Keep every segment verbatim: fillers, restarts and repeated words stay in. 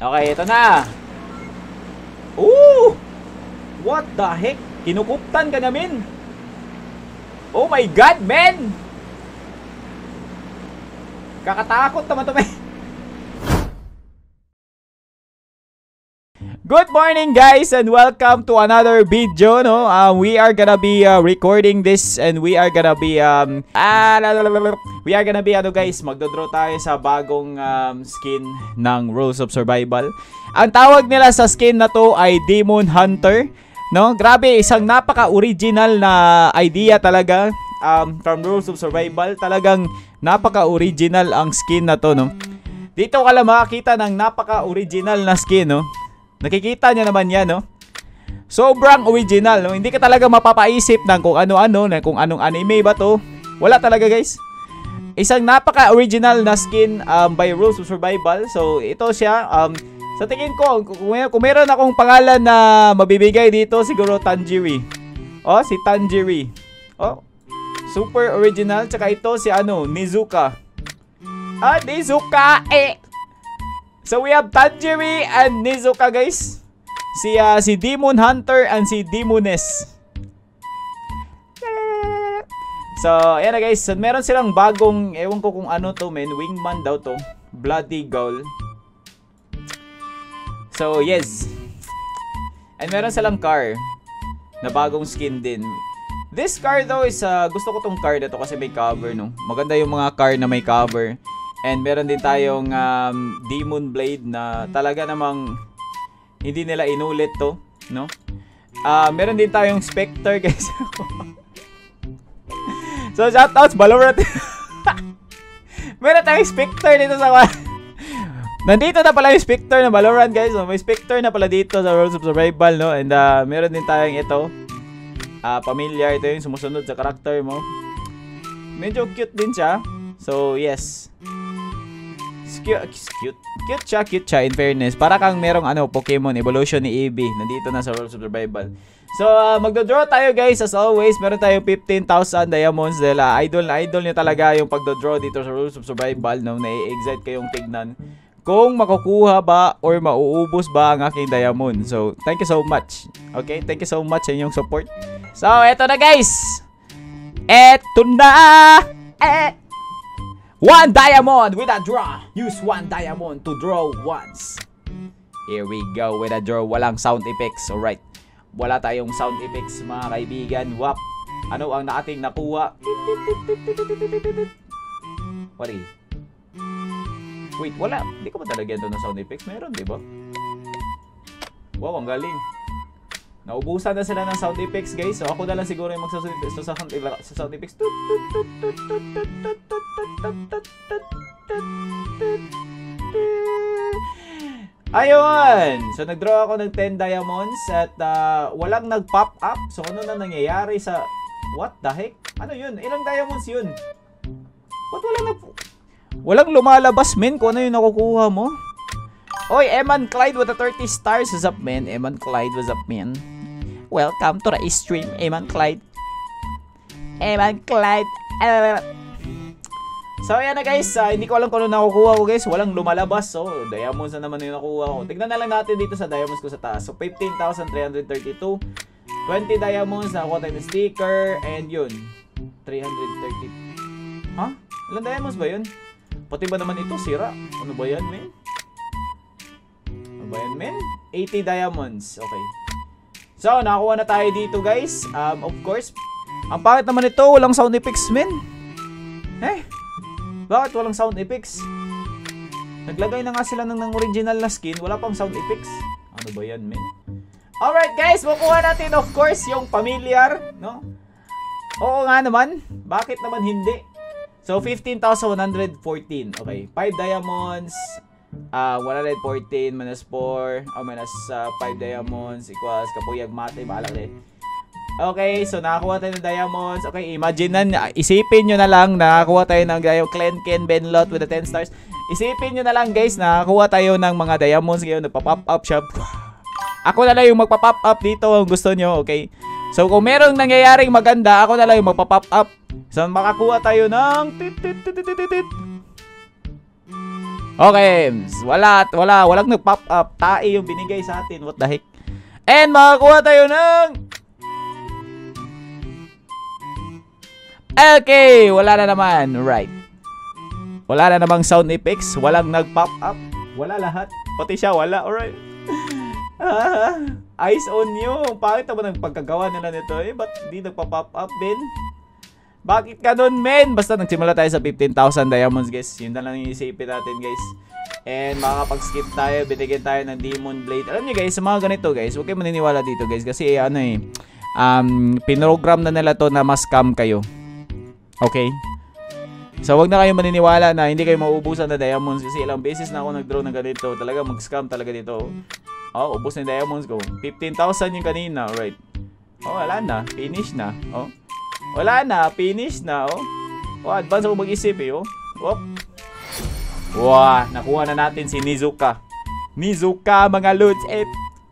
Okay, ito na. Ooh! What the heck? Kinukuptan ka namin. Oh my God, man! Kakatakot naman to, man. Good morning, guys, and welcome to another video. No, uh, we are gonna be uh, recording this, and we are gonna be um, ah, we are gonna be ano, guys, magdodraw tayo sa bagong um, skin ng Rules of Survival. Ang tawag nila sa skin na to ay Demon Hunter. No, grabe, isang napaka-original na idea talaga um, from Rules of Survival. Talagang napaka-original ang skin na to, no. Dito ka lang makakita ng napaka-original na skin, no. Nakikita niyo naman yan, no? Sobrang original, no? Hindi ka talaga mapapaisip ng kung ano-ano, na kung anong anime ba to. Wala talaga, guys. Isang napaka-original na skin um, by Rules of Survival. So, ito siya. Um, sa tingin ko, kung, kung meron akong pangalan na mabibigay dito, siguro Tanjiri. Oh, si Tanjiri. Oh, super original. Tsaka ito si ano, Nizuka. Ah, Nizuka, eh! So we have Tanjiri and Nizuka, guys. Si uh, si Demon Hunter and si Demoness. So ayan na, guys. So, meron silang bagong, ewan ko kung ano to, men. Wingman daw to. Bloody Goal. So yes. And meron silang car na bagong skin din. This car though is uh, gusto ko tong car na to kasi may cover, no. Maganda yung mga car na may cover. And meron din tayong um, Demon Blade na talaga namang hindi nila inulit to, no? Uh, meron din tayong Spectre, guys. So, shoutouts, Valorant. Meron tayong Spectre dito sa... Nandito na pala yung Spectre na Valorant, guys. So, may Spectre na pala dito sa Rules of Survival, no? And uh, meron din tayong ito. Uh, familiar, ito yung sumusunod sa karakter mo. Medyo cute din siya. So, yes. Cute, cute, cute siya, cute siya, in fairness. Para kang merong ano, Pokemon Evolution ni Eevee. Nandito na sa Rules of Survival. So, uh, magdodraw tayo, guys. As always, meron tayo fifteen thousand diamonds. Dahil uh, idol na idol nyo talaga yung pagdodraw dito sa Rules of Survival. No? Na-excite kayong tignan kung makukuha ba or mauubos ba ang aking diamond. So, thank you so much. Okay, thank you so much sa inyong support. So, eto na, guys. Eto na. Eh. One diamond with a draw. Use one diamond to draw once. Here we go with a draw. Walang sound effects. Alright. Wala tayong sound effects, mga kaibigan. Wap. Ano ang ating nakuha? Wari. Wait, wala. Hindi ko ba talagyan doon ng sound effects? Meron, di ba? Wow, ang galing. Naubusan na sila ng sound effects, guys. So ako na lang siguro yung magsasound sa sound, sa sound effects. Ayun! So nagdraw ako ng ten diamonds at uh, walang nag-pop up. So ano na nangyayari sa... What the heck? Ano yun? Ilang diamonds yun? What walang nag... Walang lumalabas, men, kung ano yung nakukuha mo. Oy, Eman Clyde with the thirty stars. What's up, man? Eman Clyde, what's up, man? Welcome to the stream, Eman Clyde. Eman Clyde. So, ayan na, guys. Uh, hindi ko alam kung ano nakukuha ko, guys. Walang lumalabas. So, diamonds na naman yung nakuha ko. Tignan na lang natin dito sa diamonds ko sa taas. So, fifteen thousand three hundred thirty-two. twenty diamonds. Nakuha tayo ng sticker. And yun. three hundred thirty. Ha? Huh? Ilang diamonds ba yun? Pati ba naman ito? Sira. Ano ba yan, man? Bayan, men? eighty diamonds. Okay. So, nakakuha na tayo dito, guys. Um, of course. Ang pangit naman ito, walang sound effects, men. Eh? Bakit walang sound effects? Naglagay na nga sila ng, ng original na skin. Wala pang sound effects. Ano ba yan, men? Alright, guys. Makuha natin, of course, yung familiar. No? Oo nga naman. Bakit naman hindi? So, fifteen thousand one hundred fourteen. Okay. five diamonds. Uh, one hundred fourteen minus four o oh, minus uh, five diamonds equals kapuyag mate, bahala eh. Okay, so nakakuha tayo ng diamonds. Okay, imagine na, isipin nyo na lang nakakuha tayo ng Clenken Benlot with the ten stars. Isipin nyo na lang, guys, nakakuha tayo ng mga diamonds ngayon, nagpa-pop up shop. Ako na lang yung magpa-pop up dito kung gusto nyo, okay? So kung merong nangyayaring maganda, ako na lang yung magpa-pop up. So makakuha tayo ng tit tit tit tit tit. Okay, wala, wala, walang nag-pop up. Tae yung binigay sa atin. What the heck? And makakuha tayo ng... Okay, wala na naman. Right. Wala na namang sound effects. Walang nag-pop up. Wala lahat. Pati siya, wala. Alright. Ah, eyes on you. Bakit naman ang pagkagawa nila nito? Eh, ba't di nagpa-pop up, Ben? Bakit ganun, men? Basta nagsimula tayo sa fifteen thousand diamonds, guys. Yun na lang yung isipin natin, guys. And makakapag-skip tayo. Binigyan tayo ng Demon Blade. Alam nyo, guys, sa mga ganito, guys, huwag kayo maniniwala dito, guys. Kasi, ano eh, um, pinrogram na nila to na mas scam kayo. Okay? So, wag na kayo maniniwala na hindi kayo mauubusan na diamonds kasi ilang beses na ako nag-draw ng ganito. Talaga mag-scam talaga dito. Oh, ubos na yung diamonds ko. fifteen thousand yung kanina. Alright. Oh, wala na. Finish na. Oh. Wala na. Finish na. Oh. Oh, advance ako mag-isip eh. Oh. Whoop. Wow. Nakuha na natin si Nizuka. Nizuka, mga lods. Eh.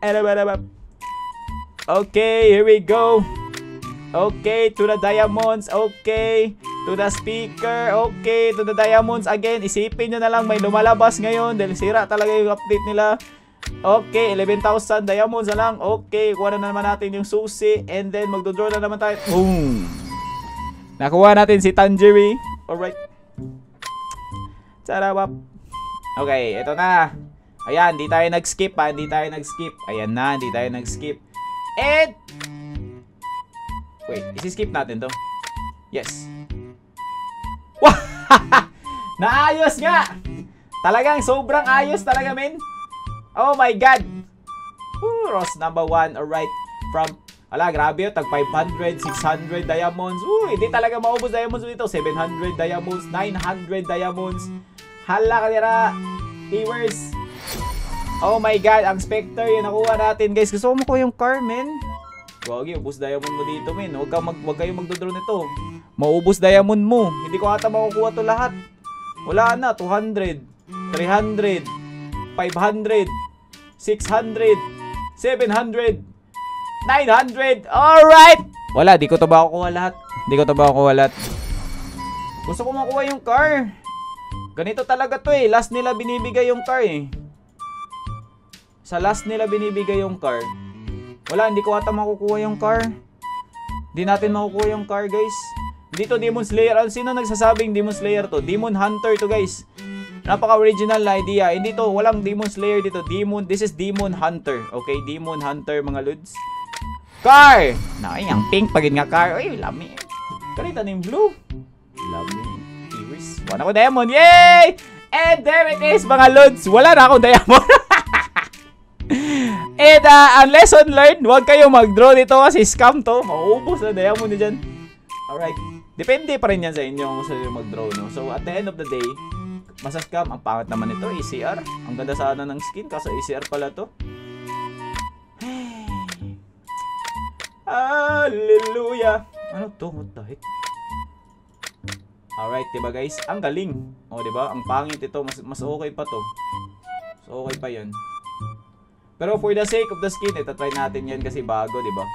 Okay, here we go. Okay, to the diamonds. Okay, to the speaker. Okay, to the diamonds again. Isipin nyo na lang may lumalabas ngayon dahil sira talaga yung update nila. Okay, eleven thousand diamonds na lang. Okay, kuha na naman natin yung susi. And then magdodraw na naman tayo. Boom! Nakuha natin si Tangerine. Alright. Sarap. Okay, ito na. Ayan, di tayo nag-skip ha. Di tayo nag-skip. Ayan na, di tayo nag-skip. And... Wait, isi-skip natin to. Yes. Wow! Naayos nga! Talagang sobrang ayos talaga, men. Oh my God! Ooh, Ross number one. Alright. From, ala, grabe yun. Tag five hundred, six hundred diamonds. Ooh, hindi talaga maubos diamonds dito. seven hundred diamonds, nine hundred diamonds. Hala ka nila. Viewers. Oh my God, ang Spectre yun nakuha natin, guys. Gusto mo ko yung car, men. Wagi, ubos diamond mo dito, men. Huwag ka mag, huwag kayo magdodraw nito. Maubos diamond mo. Hindi ko ata makukuha to lahat. Wala na, two hundred, three hundred, five hundred, six hundred, seven hundred, nine hundred. Alright! Wala, di ko to ba kukuha lahat. Di ko to ba kukuha lahat. Gusto ko makuha yung car. Ganito talaga to eh. Last nila binibigay yung car eh. Sa last nila binibigay yung car. Wala, hindi ko ata makukuha yung car. Hindi natin makukuha yung car, guys. Dito, Demon Slayer. Sino nagsasabing Demon Slayer to? Demon Hunter to, guys. Napaka-original na idea. Hindi to, walang Demon Slayer dito. Demon, this is Demon Hunter. Okay, Demon Hunter, mga lods. Car! Nakay, ang pink pagin nga car. Uy, lami. Karita na yung blue. Lami. Iris. Wala ko diamond. Yay! And there it is, mga lods. Wala na akong diamond. And uh, ang lesson learned, huwag kayo mag-draw dito kasi scam to. Mauubos na diamond nyo dyan. Alright. Depende pa rin yan sa inyo kung gusto nyo mag-draw, no? So, at the end of the day, masascam. Ang pangat naman ito, A C R. Ang ganda sana ng skin, kaso A C R pala to. Hallelujah! Ano to? What the heck? Alright, diba guys? Ang galing. O, diba? Ang pangit ito. Mas, mas okay pa to. So, okay pa yan. Pero for the sake of the skin, ito try natin yan kasi bago, di ba?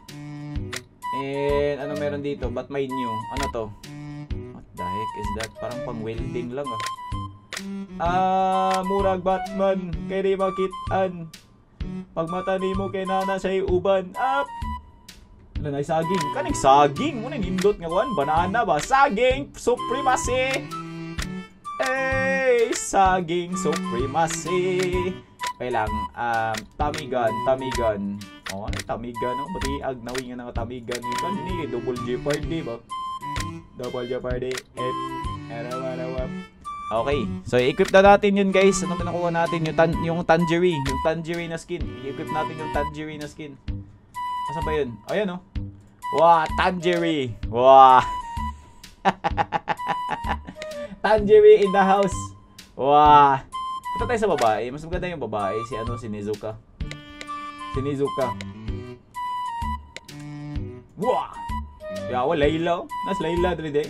And ano meron dito? But my new. Ano to? What the heck is that? Parang pang welding lang ah. Ah, murag Batman. Kaya di makitaan. Pag mata ni mo kay nana siya'y uban. Up! Ano na saging? Kaning saging? Muna nindot nga kuhan. Banana ba? Saging! Supremacy! Hey! Saging Supremacy! Okay lang, um, Tommy gun, Tommy gun. Oh, ano yung Tommy gun? Oh, pati agnawin nga ng Tommy gun. Yung hindi, double Jeopardy ba? Double Jeopardy. F. Okay, so i-equip na natin yun, guys. Ano pinakuha natin? Yung, tan yung Tangerine. Yung Tangerine na skin. I-equip natin yung Tangerine na skin. Asa ba yun? Ayan, oh. Wow, Tangerine. Wow. Tangerine in the house. Wow. Punta tayo sa babae. Mas maganda yung babae. Si ano, si Nizuka. Si Nizuka. Wow! Yawa, Layla. Nas Layla, dride.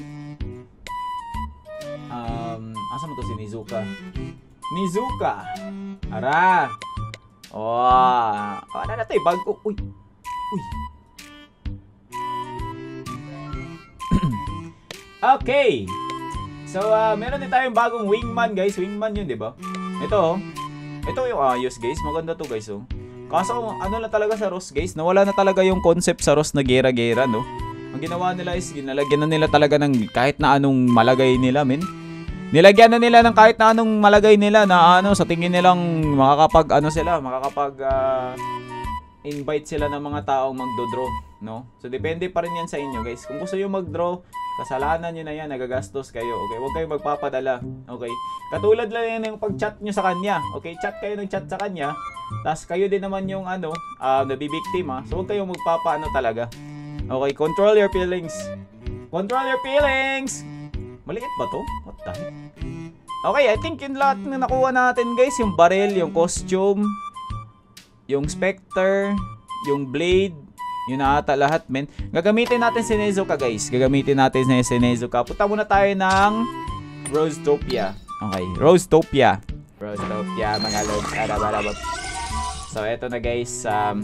Um, asa mo to si Nizuka? Nizuka! Ara! Wow! Ano na tayo? Bago. Uy! Uy! Okay! So, uh, meron din tayong bagong wingman, guys. Wingman yun, di ba? Ito, oh. Ito yung ayos, guys. Maganda to, guys, oh. Kaso, ano na talaga sa Ross, guys? Nawala na talaga yung concept sa Ross na gera-gera, no? Ang ginawa nila is, ginalagyan na nila talaga ng kahit na anong malagay nila, men. Nilagyan na nila ng kahit na anong malagay nila na ano, sa tingin nilang makakapag, ano sila, makakapag, uh, invite sila ng mga taong magdodraw, no? So, depende pa rin yan sa inyo, guys. Kung gusto nyo magdraw, kasalanan nyo na yan, nagagastos kayo, okay? Huwag kayong magpapadala, okay? Katulad lang yan yung pag-chat nyo sa kanya, okay? Chat kayo ng chat sa kanya, tapos kayo din naman yung, ano, uh, nabibiktima. So, huwag kayong magpapaano talaga. Okay, control your feelings. Control your feelings! Maliit ba to? What the heck? Okay, I think yung lahat na nakuha natin, guys, yung barrel, yung costume, yung Spectre, yung blade, yun na ata lahat, men. Gagamitin natin si Nezuka, guys. Gagamitin natin si Nezuka. Punta muna tayo ng Rosetopia. Okay, Rosetopia. Rosetopia, mga lods. Arab-arab. So, eto na, guys. Um,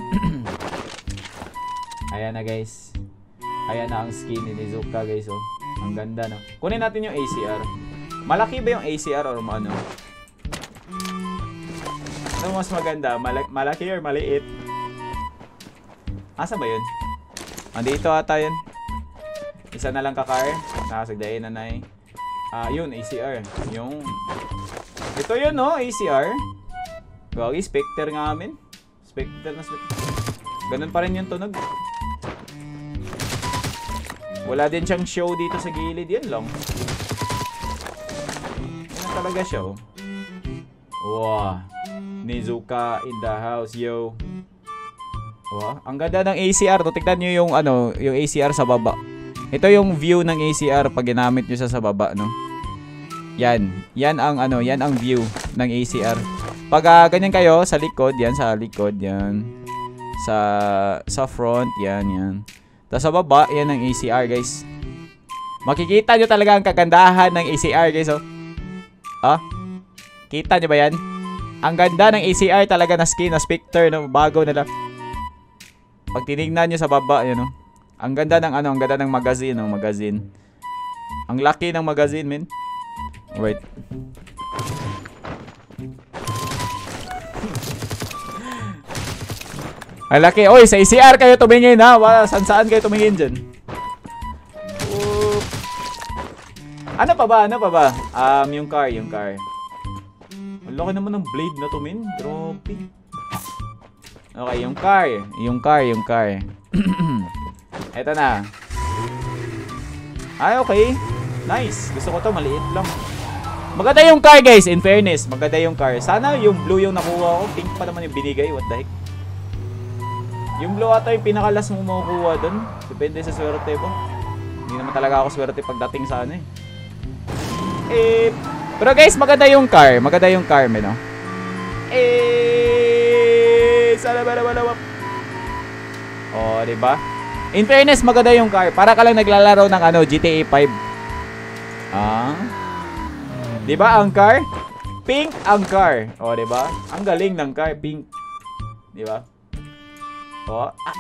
ayan na, guys. Ayan na ang skin ni Nezuka, guys. Oh. Ang ganda, no? Kunin natin yung A C R. Malaki ba yung A C R or ano? Ano mas maganda? Mal malaki or maliit? Asa ba yun? Andito ata yun. Isa na lang kakar. Nakasagdayin na na eh. Ah, yun, A C R. Yung... Ito yun, no? A C R. Gagi, Spectre nga amin. Spectre na Spectre. Ganun pa rin yung tunog. Wala din siyang show dito sa gilid. Yan lang. Yan talaga siya, oh. Wow. Nezuka in the house, yo. Wow. Ang ganda ng A C R. To, tignan nyo yung, ano, yung A C R sa baba. Ito yung view ng A C R pag ginamit nyo siya sa baba, no? Yan. Yan ang, ano, yan ang view ng A C R. Pag uh, ganyan kayo, sa likod, yan, sa likod, yan. Sa, sa front, yan, yan. Tapos sa baba, yan ang A C R, guys. Makikita nyo talaga ang kagandahan ng A C R, guys, oh. Ah? Kita nyo ba yan? Ang ganda ng A C R talaga na skin, na Spectre, no? Bago nila. Pag tinignan nyo sa baba, yun, no? Ang ganda ng, ano, ang ganda ng magazine, no? Magazine. Ang laki ng magazine, men. Wait. Ang laki. Oy, sa A C R kayo tumingin, ha? Wala, saan saan kayo tumingin dyan? Oop. Ano pa ba? Ano pa ba? Um, yung car, yung car. Ang laki naman ng blade na to, men. Droppy. Okay, yung car. Yung car, yung car. Eto na. Ay, okay. Nice. Gusto ko to, maliit lang. Maganda yung car, guys. In fairness, maganda yung car. Sana yung blue yung nakuha ko. Pink pa naman yung binigay. What the heck? Yung blue ata yung pinakalas mo makukuha dun. Depende sa swerte mo. Hindi naman talaga ako swerte pagdating sa ano eh. Eh, pero guys, maganda yung car. Maganda yung car, men, no? Eh, sana ba naman naman. Oh, diba? In fairness, maganda yung car. Para ka lang naglalaro ng ano, G T A five. Ah. Diba ang car? Pink ang car. Oh, diba? Ang galing ng car, pink. Diba? Oh, ah,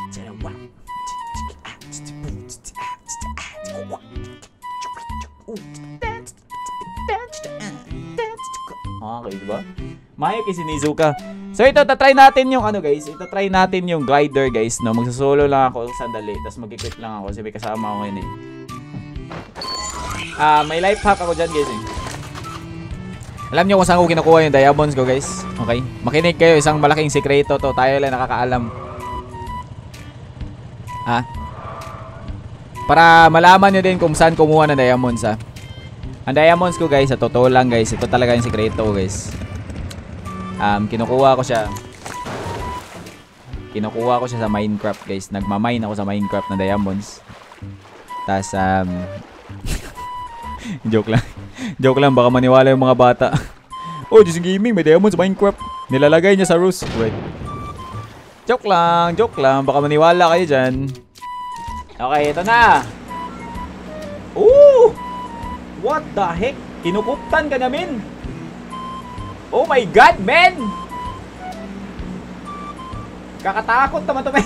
okay, diba? Mayo kay si Nezuka. So ito, tatry natin yung ano, guys. Ito try natin yung glider, guys, no? Magsasolo lang ako sandali, tapos mag-equip lang ako kasi may kasama ako ngayon eh. Ah, uh, may life hack ako dyan, guys eh. Alam nyo kung saan ko kinukuha yung diamonds ko, guys. Okay? Makinig kayo, isang malaking sikreto to. Tayo lang nakakaalam. Ha? Para malaman nyo din kung saan kumuha ng diamonds, ha? Ang diamonds ko, guys, sa totoo lang, guys, ito talaga yung sikreto, guys. Um, kinukuha ko siya. Kinukuha ko siya sa Minecraft, guys. Nagmamine ako sa Minecraft na diamonds. Tas, um... joke lang. Joke lang, baka maniwala yung mga bata. Oh, Just Gaming, may diamonds sa Minecraft. Nilalagay niya sa roost. Wait. Joke lang, joke lang. Baka maniwala kayo dyan. Okay, ito na. Ooh! What the heck? Kinukuptan ka namin. Oh my God, man! Kakatakot naman to, men.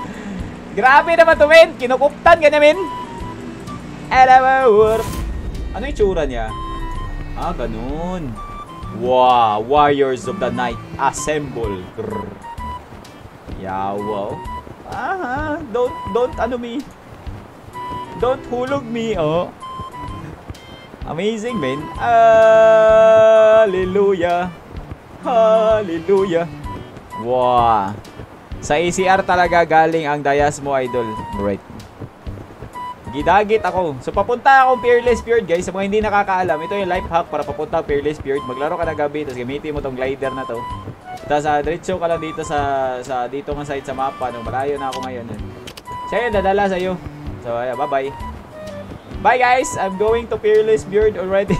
Grabe naman to, men. Kinukuptan ka namin. Ano yung tsura niya? Ah, ganun. Wow, Warriors of the Night assemble. Grrr. Yeah, wow. Ah, don't, don't, ano me. Don't hulog me, oh. Amazing, man. Hallelujah. Hallelujah. Wow. Sa A C R talaga galing ang dayas mo, idol. Right. Gidagit ako. So, papunta akong Fearless Fjord, guys. Sa mga hindi nakakaalam, ito yung life hack para papunta ang Fearless Fjord. Maglaro ka na gabi, tapos gamitin mo tong glider na to. Tapos, uh, diretso ka lang dito sa, sa dito nga side sa mapa. No? Malayo na ako ngayon. Eh. Siya yun, dadala sa'yo. So, ayan, bye-bye. Bye, guys! I'm going to Fearless Fjord already.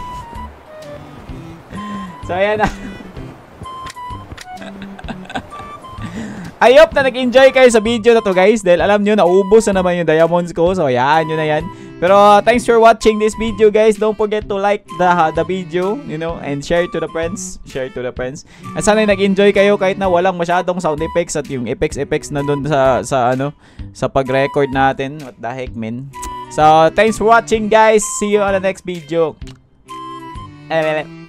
So, ayan na. I hope na nag-enjoy kayo sa video na to, guys, dahil alam nyo, naubos na naman yung diamonds ko. So, hayaan nyo na yan. Pero, uh, thanks for watching this video, guys. Don't forget to like the, uh, the video, you know, and share to the friends. Share to the friends. At sana nag-enjoy kayo kahit na walang masyadong sound effects at yung effects-effects na dun sa, sa, ano, sa pag-record natin. What the heck, man. So, thanks for watching, guys. See you on the next video. Eh, eh, eh.